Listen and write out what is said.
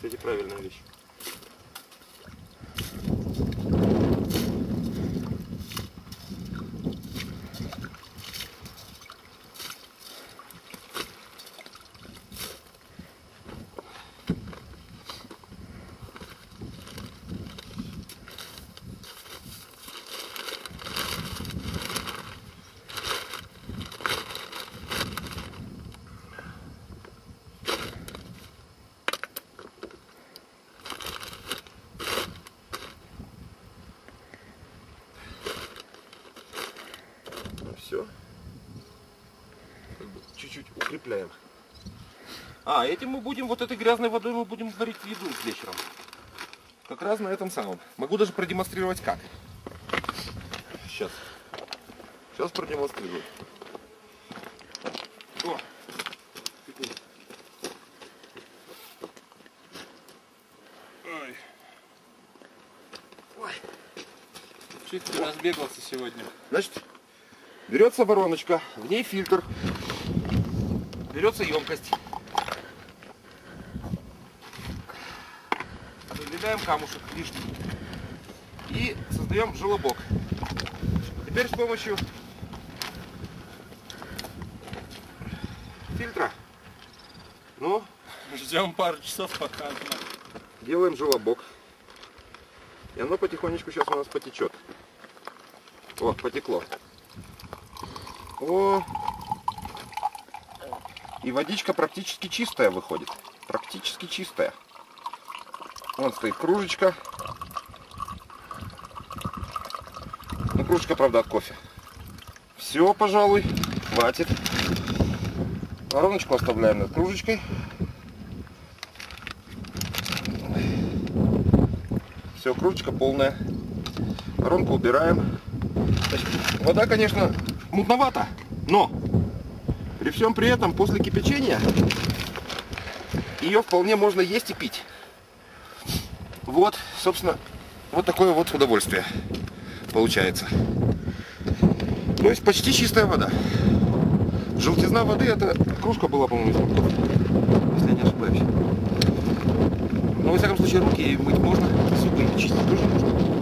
Кстати, правильная вещь. Все. Чуть-чуть укрепляем. А, этим мы будем, вот этой грязной водой мы будем варить еду вечером. Как раз на этом самом. Могу даже продемонстрировать как. Сейчас. Сейчас продемонстрирую. О! Ой. Ой. Чуть ты разбегался сегодня. Значит, берется вороночка, в ней фильтр, берется емкость. Выделяем камушек лишний и создаем желобок. Теперь с помощью фильтра, ну, Ждем пару часов, пока делаем желобок. И оно потихонечку сейчас у нас потечет. О, потекло. О! И водичка практически чистая выходит. Практически чистая. Вон стоит кружечка. Ну, кружечка, правда, от кофе. Все, пожалуй, хватит. Вороночку оставляем над кружечкой. Все, кружечка полная. Воронку убираем. Значит, вода, конечно, мутновата, но при всем при этом после кипячения ее вполне можно есть и пить. Вот, собственно, вот такое вот удовольствие получается. То есть почти чистая вода. Желтизна воды, это кружка была, по-моему, если я не ошибаюсь. Но, во всяком случае, руки мыть можно, зубы чистить тоже можно.